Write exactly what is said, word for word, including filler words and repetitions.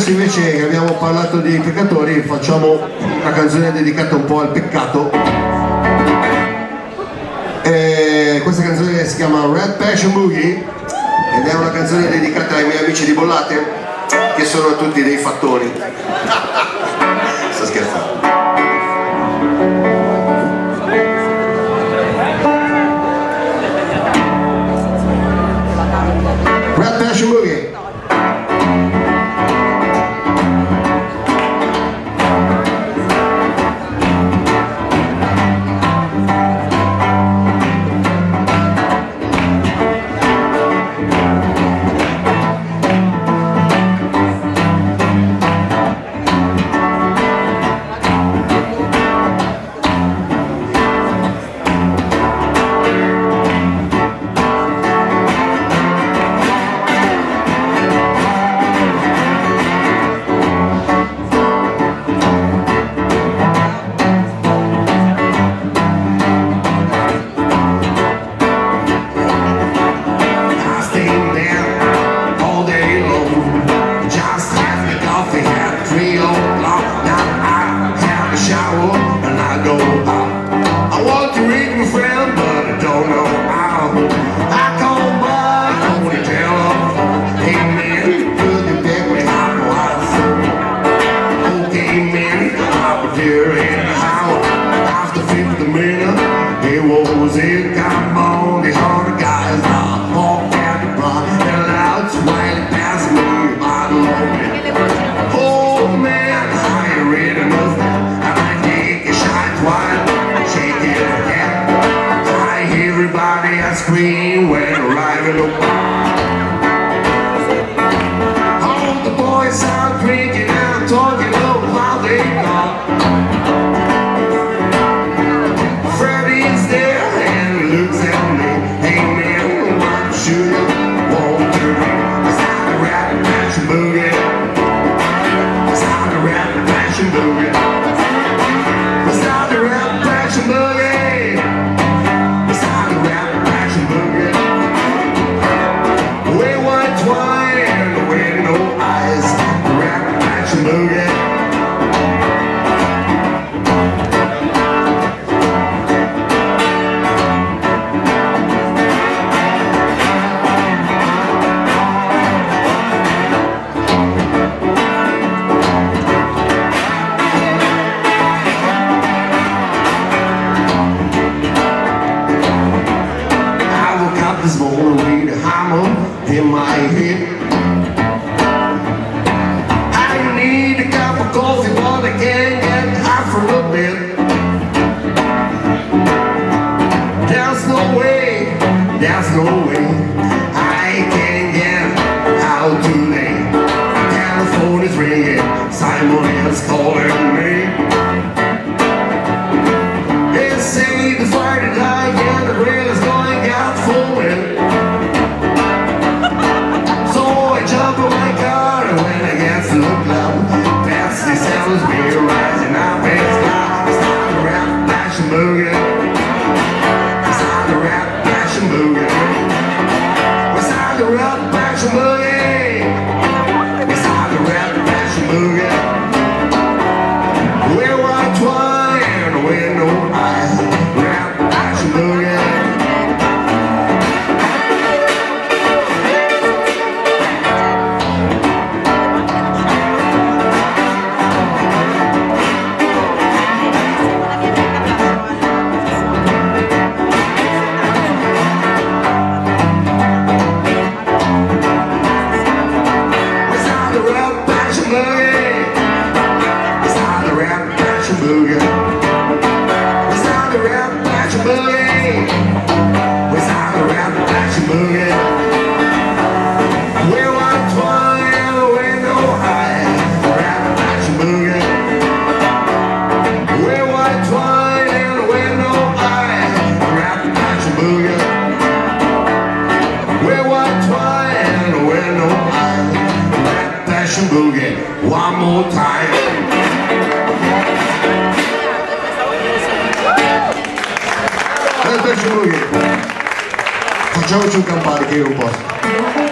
adesso invece che abbiamo parlato dei peccatori facciamo una canzone dedicata un po' al peccato. E questa canzone si chiama Red Passion Boogie ed è una canzone dedicata ai miei amici di Bollate che sono tutti dei fattoni. Sto scherzando. Red Passion Boogie. Scream when arriving the all the boys are drinking and talking about how they gone. Freddy's there and he looks at me. Hey man, what should I want to do? It's time to rap and passion boogie. It's time to rap and passion boogie. It's time to rap and passion boogie. This morning with a hammer in my head. I need a cup of coffee, but I can't get high from the bed. There's no way, there's no way I can get out today. The telephone is ringing, Simon is calling me. They say the Friday night, yeah, the rail is going out for me. One more time. Facciamoci un campare che io non posso.